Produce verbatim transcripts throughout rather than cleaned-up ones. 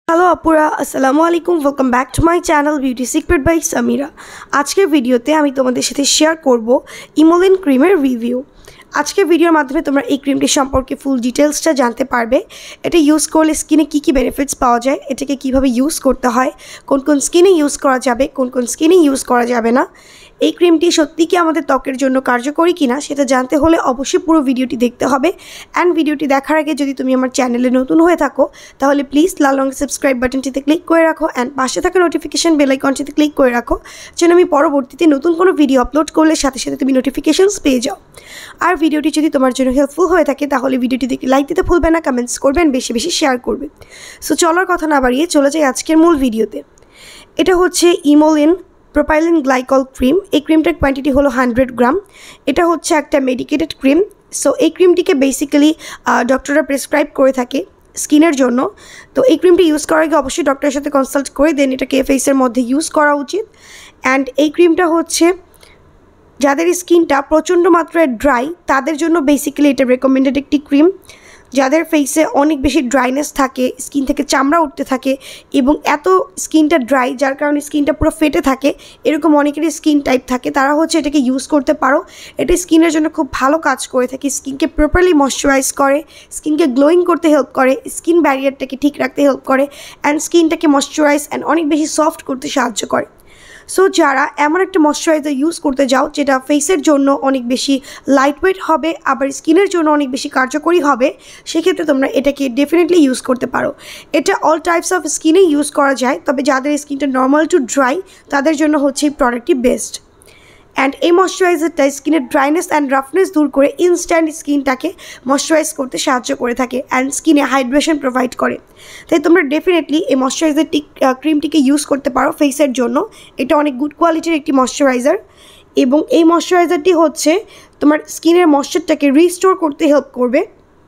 Hello আপুরা, আসসালামু আলাইকুম। Welcome back to my channel beauty secret by Samira. আজকের ভিডিওতে আমি তোমাদের সাথে শেয়ার করব ইমোলেন ক্রিমের রিভিউ। আজকের ভিডিওর মাধ্যমে তোমরা এই ক্রিমটি সম্পর্কে ফুল ডিটেলসটা জানতে পারবে। এটা ইউজ করলে স্কিনে কী কী বেনিফিটস পাওয়া যায়, এটাকে কীভাবে ইউজ করতে হয়, কোন কোন স্কিনে ইউজ করা যাবে, কোন কোন স্কিনে ইউজ করা যাবে না, এই ক্রিমটি সত্যি কি আমাদের ত্বকের জন্য কার্যকরী কিনা সেটা জানতে হলে অবশ্যই পুরো ভিডিওটি দেখতে হবে। অ্যান্ড ভিডিওটি দেখার আগে যদি তুমি আমার চ্যানেলে নতুন হয়ে থাকো তাহলে প্লিজ লাল রঙের সাবস্ক্রাইব বাটনটিতে ক্লিক করে রাখো অ্যান্ড পাশে থাকা নোটিফিকেশন বেল আইকনটিতে ক্লিক করে রাখো, যেন আমি পরবর্তীতে নতুন কোনো ভিডিও আপলোড করলে সাথে সাথে তুমি নোটিফিকেশনস পেয়ে যাও। আর ভিডিওটি যদি তোমার জন্য হেল্পফুল হয়ে থাকে তাহলে ভিডিওটি দেখে লাইক দিতে ভুলবে না, কমেন্টস করবেন, বেশি বেশি শেয়ার করবে। সো চলার কথা না বাড়িয়ে চলে যাই আজকের মূল ভিডিওতে। এটা হচ্ছে ইমোলেন propylene glycol ক্রিম। এই ক্রিমটার কোয়ান্টিটি হলো হান্ড্রেড গ্রাম। এটা হচ্ছে একটা মেডিকেটেড ক্রিম। সো এই ক্রিমটিকে বেসিক্যালি ডক্টররা প্রেসক্রাইব করে থাকে স্কিনের জন্য। তো এই ক্রিমটি ইউজ করার আগে অবশ্যই ডক্টরের সাথে কনসাল্ট করে দেন এটাকে ফেসের মধ্যে ইউজ করা উচিত। অ্যান্ড এই ক্রিমটা হচ্ছে যাদের স্কিনটা প্রচণ্ড মাত্রায় ড্রাই তাদের জন্য বেসিক্যালি এটা রেকমেন্ডেড একটি ক্রিম। যাদের ফেসে অনেক বেশি ড্রাইনেস থাকে, স্কিন থেকে চামড়া উঠতে থাকে এবং এত স্কিনটা ড্রাই যার কারণে স্কিনটা পুরো ফেটে থাকে, এরকম অনেকেরই স্কিন টাইপ থাকে, তারা হচ্ছে এটাকে ইউজ করতে পারো। এটা স্কিনের জন্য খুব ভালো কাজ করে থাকে, স্কিনকে প্রপারলি ময়শ্চারাইজ করে, স্কিনকে গ্লোয়িং করতে হেল্প করে, স্কিন ব্যারিয়ারটাকে ঠিক রাখতে হেল্প করে অ্যান্ড স্কিনটাকে ময়শ্চারাইজ অ্যান্ড অনেক বেশি সফট করতে সাহায্য করে। সো যারা এমন একটা ময়শ্চারাইজার ইউজ করতে যাও যেটা ফেসের জন্য অনেক বেশি লাইট ওয়েট হবে আবার স্কিনের জন্য অনেক বেশি কার্যকরী হবে, সেক্ষেত্রে তোমরা এটাকে ডেফিনেটলি ইউজ করতে পারো। এটা অল টাইপস অফ স্কিনে ইউজ করা যায়, তবে যাদের স্কিনটা নর্মাল টু ড্রাই তাদের জন্য হচ্ছে এই প্রোডাক্টটি বেস্ট। অ্যান্ড এই ময়শ্চারাইজারটা স্কিনের ড্রাইনেস অ্যান্ড রাফনেস দূর করে ইনস্ট্যান্ট স্কিনটাকে ময়শ্চারাইজ করতে সাহায্য করে থাকে অ্যান্ড স্কিনে হাইড্রেশন প্রোভাইড করে। তাই তোমরা ডেফিনেটলি এই ময়শ্চারাইজারটি ক্রিমটিকে ইউজ করতে পারো ফেসের জন্য। এটা অনেক গুড কোয়ালিটির একটি ময়শ্চারাইজার এবং এই ময়শ্চারাইজারটি হচ্ছে তোমার স্কিনের ময়শ্চারটাকে রিস্টোর করতে হেল্প করবে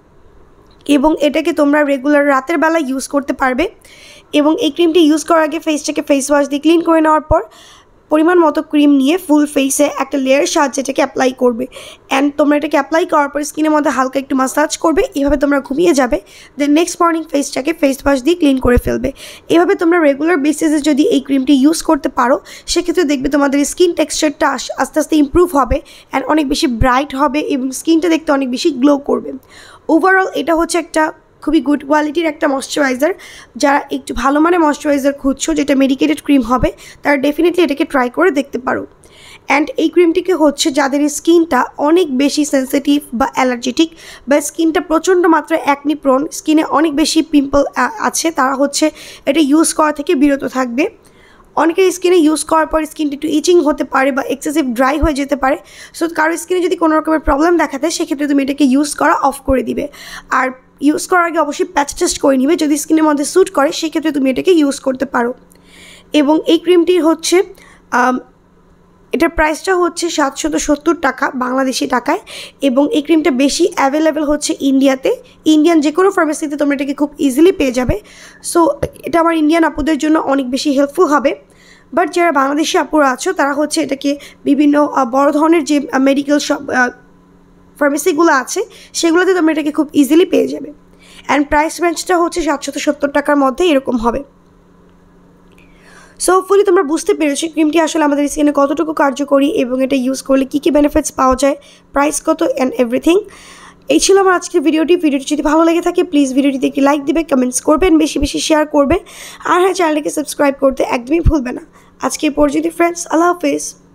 এবং এটাকে তোমরা রেগুলার রাতের বেলা ইউজ করতে পারবে। এবং এই ক্রিমটি ইউজ করার আগে ফেসটাকে ফেস ওয়াশ দিয়ে ক্লিন করে নেওয়ার পর পরিমাণ মতো ক্রিম নিয়ে ফুল ফেসে একটা লেয়ার সাহায্যে এটাকে অ্যাপ্লাই করবে। অ্যান্ড তোমরা এটাকে অ্যাপ্লাই করার পর স্কিনের মধ্যে হালকা একটু মাসাজ করবে, এভাবে তোমরা ঘুমিয়ে যাবে। দেন নেক্সট মর্নিং ফেসটাকে ফেস ওয়াশ দিয়ে ক্লিন করে ফেলবে। এভাবে তোমরা রেগুলার বেসিসে যদি এই ক্রিমটি ইউজ করতে পারো সেক্ষেত্রে দেখবে তোমাদের স্কিন টেক্সচারটা আস্তে আস্তে ইম্প্রুভ হবে অ্যান্ড অনেক বেশি ব্রাইট হবে এবং স্কিনটা দেখতে অনেক বেশি গ্লো করবে। ওভারঅল এটা হচ্ছে একটা খুবই গুড কোয়ালিটির একটা ময়শ্চারাইজার। যারা একটু ভালো মানের ময়শ্চারাইজার খুঁজছো যেটা মেডিকেটেড ক্রিম হবে তারা ডেফিনেটলি এটাকে ট্রাই করে দেখতে পারো। অ্যান্ড এই ক্রিমটিকে হচ্ছে যাদের স্কিনটা অনেক বেশি সেন্সিটিভ বা অ্যালার্জেটিক বা স্কিনটা প্রচণ্ড মাত্রায় অ্যাকনি প্রোন, স্কিনে অনেক বেশি পিম্পল আছে, তারা হচ্ছে এটা ইউজ করা থেকে বিরত থাকবে। অনেকের স্কিনে ইউজ করার পর স্কিনটা একটু ইচিং হতে পারে বা এক্সেসিভ ড্রাই হয়ে যেতে পারে। সো কারো স্কিনে যদি কোনো রকমের প্রবলেম দেখা দেয় সেক্ষেত্রে তুমি এটাকে ইউজ করা অফ করে দিবে। আর ইউজ করার আগে অবশ্যই প্যাচ টেস্ট করে নিবে, যদি স্কিনের মধ্যে স্যুট করে সেক্ষেত্রে তুমি এটাকে ইউজ করতে পারো। এবং এই ক্রিমটি হচ্ছে এটার প্রাইসটা হচ্ছে সাতশত সত্তর টাকা বাংলাদেশি টাকায় এবং এই ক্রিমটা বেশি অ্যাভেলেবেল হচ্ছে ইন্ডিয়াতে। ইন্ডিয়ান যে কোনো ফার্মেসিতে তোমরা এটাকে খুব ইজিলি পেয়ে যাবে। সো এটা আমার ইন্ডিয়ান আপুদের জন্য অনেক বেশি হেল্পফুল হবে। বাট যারা বাংলাদেশি আপুরা আছো তারা হচ্ছে এটাকে বিভিন্ন বড় ধরনের যে মেডিকেল শপ ফার্মেসিগুলো আছে সেগুলোতে তোমরা এটাকে খুব ইজিলি পেয়ে যাবে। অ্যান্ড প্রাইস রেঞ্জটা হচ্ছে সাতশত সত্তর টাকার মধ্যে এরকম হবে। সো হোপফুলি তোমরা বুঝতে পেরেছো ক্রিমটি আসলে আমাদের স্কিনে কতটুকু কার্যকরী এবং এটা ইউজ করলে কী কী বেনিফিটস পাওয়া যায়, প্রাইস কত অ্যান্ড এভরিথিং। এই ছিল আমার আজকের ভিডিওটি। ভিডিওটি যদি ভালো লেগে থাকে প্লিজ ভিডিওটিতে একটি লাইক দিবে, কমেন্টস করবেন, বেশি বেশি শেয়ার করবে আর হ্যাঁ চ্যানেলটিকে সাবস্ক্রাইব করতে একদমই ভুলবে না। আজকে পর্যন্ত ফ্রেন্ডস, আল্লাহ হাফেজ।